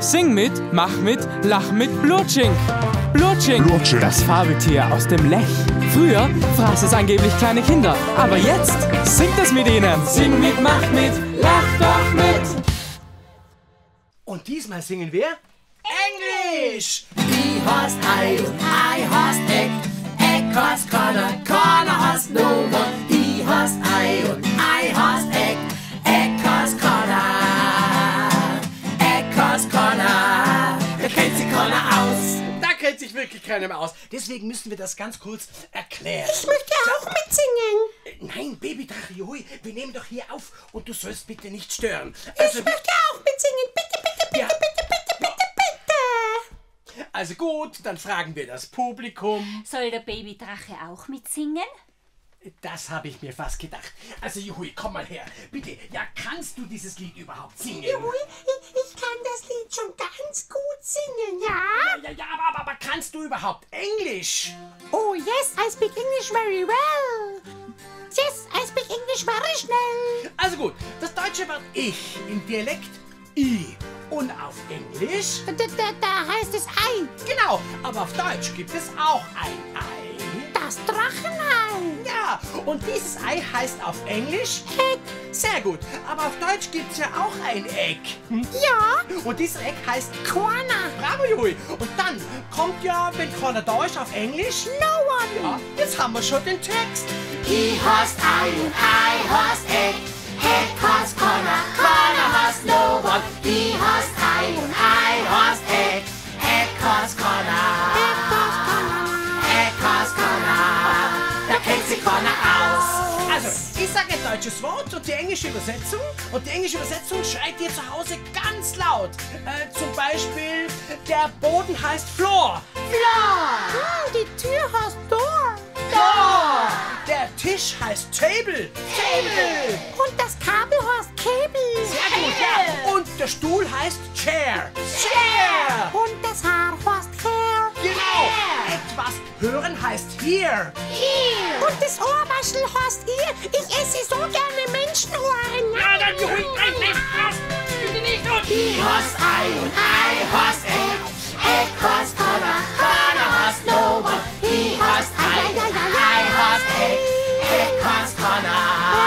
Sing mit, mach mit, lach mit Blutschink. Blutschink, das Fabeltier aus dem Lech. Früher fraß es angeblich kleine Kinder, aber jetzt singt es mit ihnen. Sing mit, mach mit, lach doch mit. Und diesmal singen wir Englisch. I heißt Ei und Ei heißt Eck. Eck heißt Corner, Corner heißt No One. I heißt Ei und Ei heißt Eck. Eck heißt Corner. Eck heißt Corner. Da kennt sich keiner aus. Da kennt sich wirklich keiner mehr aus. Deswegen müssen wir das ganz kurz erklären. Ich möchte auch mitsingen. Nein, Babydrache Juhui, wir nehmen doch hier auf und du sollst bitte nicht stören. Ich möchte auch mitsingen. Bitte, bitte, bitte, Ja. bitte, bitte, bitte, bitte. Also gut, dann fragen wir das Publikum. Soll der Babydrache auch mitsingen? Das habe ich mir fast gedacht. Also Juhui, komm mal her. Bitte, ja, kannst du dieses Lied überhaupt singen? Juhui, ich kann das Lied schon ganz gut singen, ja? Ja, aber kannst du überhaupt Englisch? Oh, yes, I speak English very well. Yes, I speak English very schnell. Also gut, das deutsche Wort ich im Dialekt I und auf Englisch? Da heißt es Ei. Genau, aber auf Deutsch gibt es auch ein Ei. Das Drachenei. Ja, und dieses Ei heißt auf Englisch Egg. Sehr gut, aber auf Deutsch gibt es ja auch ein Egg. Ja. Und dieses Egg heißt Corner. Bravo, Jui. Und dann kommt ja, wenn Corner da ist, auf Englisch No one. Ja, jetzt haben wir schon den Text. I heißt Ei und Ei heißt Eck. Eck heißt Corner, Corner heißt No One. I heißt Ei und Ei heißt Eck. Eck heißt Corner. Eck heißt Corner. Da kennt sich keiner aus. Also, ich sage ein deutsches Wort und die englische Übersetzung. Und die englische Übersetzung schreit ihr zu Hause ganz laut. Zum Beispiel, der Boden heißt Floor. Die Tür heißt Door. Door. Der Tisch heißt Table. Table. Und das Kabel heißt Cable. Sehr gut, ja. Und der Stuhl heißt Chair. Chair. Und das Haar heißt Hair. Genau. Etwas hören heißt Hear. Und das Ohrwaschel heißt Ear. Ich esse so gerne Menschenohren. Ja, dann Jui, nein, bitte nicht. I heißt Ei und Ei heißt Eck. Eck heißt Corner, Corner heißt No One. I heißt Ei und Ei heißt Eck. Eck heißt Corner.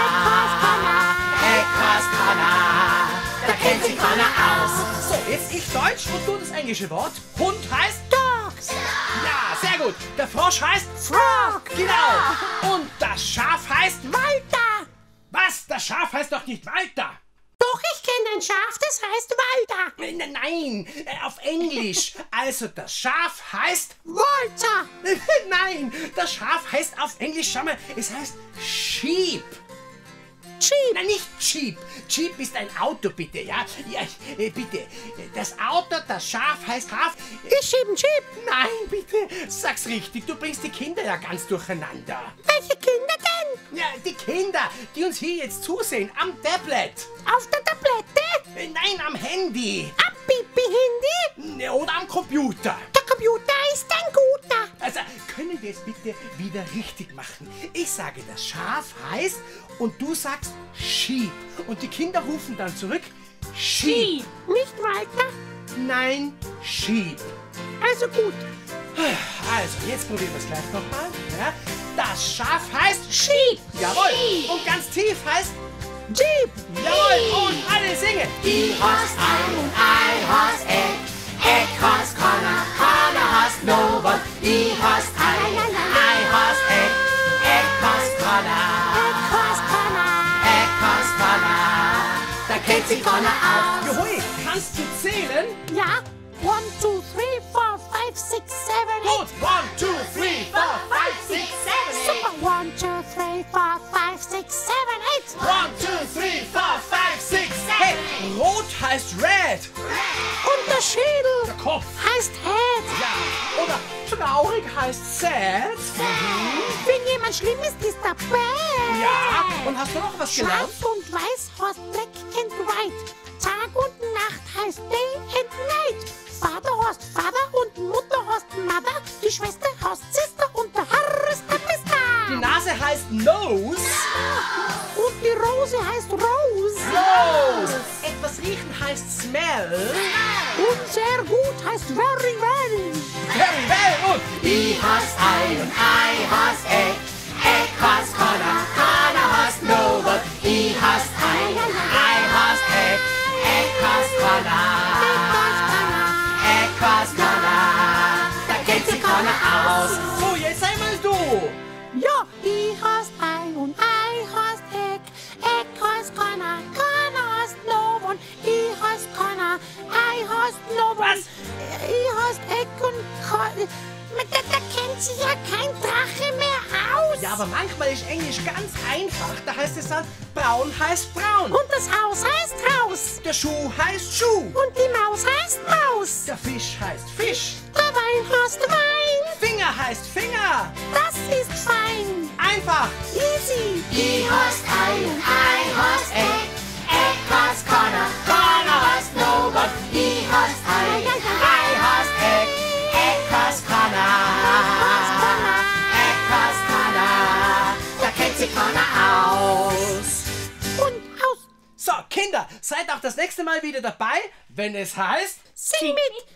Eck heißt Corner. Da kennt sich keiner aus. So, jetzt ich Deutsch und du das englische Wort. Hund heißt Dogs. Ja, sehr gut. Der Frosch heißt Frog. Genau. Und das Schaf heißt Walter. Was? Das Schaf heißt doch nicht Walter. Doch, ich kenne ein Schaf, das heißt Walter. Nein, auf Englisch. Also das Schaf heißt Walter. Nein, das Schaf heißt auf Englisch, schau mal, es heißt Sheep. Sheep. Nein, nicht Jeep. Jeep ist ein Auto, bitte, ja? Ja, bitte. Das Auto, das Schaf heißt Schaf. Ich schieb ein Sheep. Nein, bitte, sag's richtig. Du bringst die Kinder ja ganz durcheinander. Welche Kinder denn? Ja, die Kinder, die uns hier jetzt zusehen, am Tablet. Auf der Tablette? Nein, am Handy. Am Pipi-Handy? Oder am Computer. Der Computer ist ein guter. Also, können wir es bitte wieder richtig machen? Ich sage, das Schaf heißt und du sagst Sheep. Und die Kinder rufen dann zurück Sheep. Nicht Walter? Nein, Sheep. Also gut. Also, jetzt probieren wir es gleich nochmal. Ja? Das Schaf heißt Sheep. Jawohl. Und ganz tief heißt Jeep. Jawohl. Und alle singen. I heißt Ei und Ei heißt Eck. Eck heißt Corner, Corner heißt No One. I heißt Ei und Ei heißt Eck. Eck heißt Corner. Eck heißt Corner. Da kennt sich keiner aus. Juhui, kannst du zählen? Ja. 1, 2, 3, 4, 5, 6, 7, 8. Gut. 1, 2, 3, 4, 5, 6, 7, 8. Super. 1, 2, 3, 4, 5, 6, 7, 8. 1, 2, 3, 4, 5, 6, 7. Hey, rot heißt red. Und der Schädel Der Kopf. heißt Head. Ja. Oder traurig heißt sad. Wenn jemand schlimm ist, ist er bad. Ja. Und hast du noch was gelernt? Schwarz und weiß heißt black and white. Tag und Nacht heißt day and night. Vater heißt Vater und Mutter heißt Mother. Die Schwester heißt Sister und der Herr ist der Mister. Die Nase heißt nose. Und die Rose heißt Rose. Rose. Etwas riechen heißt smell. Und sehr gut heißt very well. Very well. Und I hast Ei und Ei hast Egg. Egg hast Connor, Connor hast Norbert. I hast Ei und Ei hast Egg. Egg hast Connor. Egg hast Connor. Da kennt sich Connor aus. so, jetzt einmal du. Ja, I hast Ei und Ei hast Egg. Egg hast Connor, Connor hast no one. I hast Connor, Ei hast no one. Was? I hast Egg und Connor. Da kennt sich ja kein Drache mehr aus. Ja, aber manchmal ist Englisch ganz einfach. Da heißt es dann, braun heißt braun. Und das Haus heißt Haus. Der Schuh heißt Schuh. Und die Maus heißt Maus. Der Fisch heißt Fisch. Der Wein heißt Wein. Finger heißt Finger. Das ist fein. Einfach. Easy. I hast Ei und Ei hast Egg. Egg hast Connor, Connor hast Norbert. I hast Ei und Ei hast Egg. Egg hast Connor. Egg hast Connor. Da kennt sich Connor aus. Und aus. So, Kinder, seid auch das nächste Mal wieder dabei, wenn es heißt... Sing mit.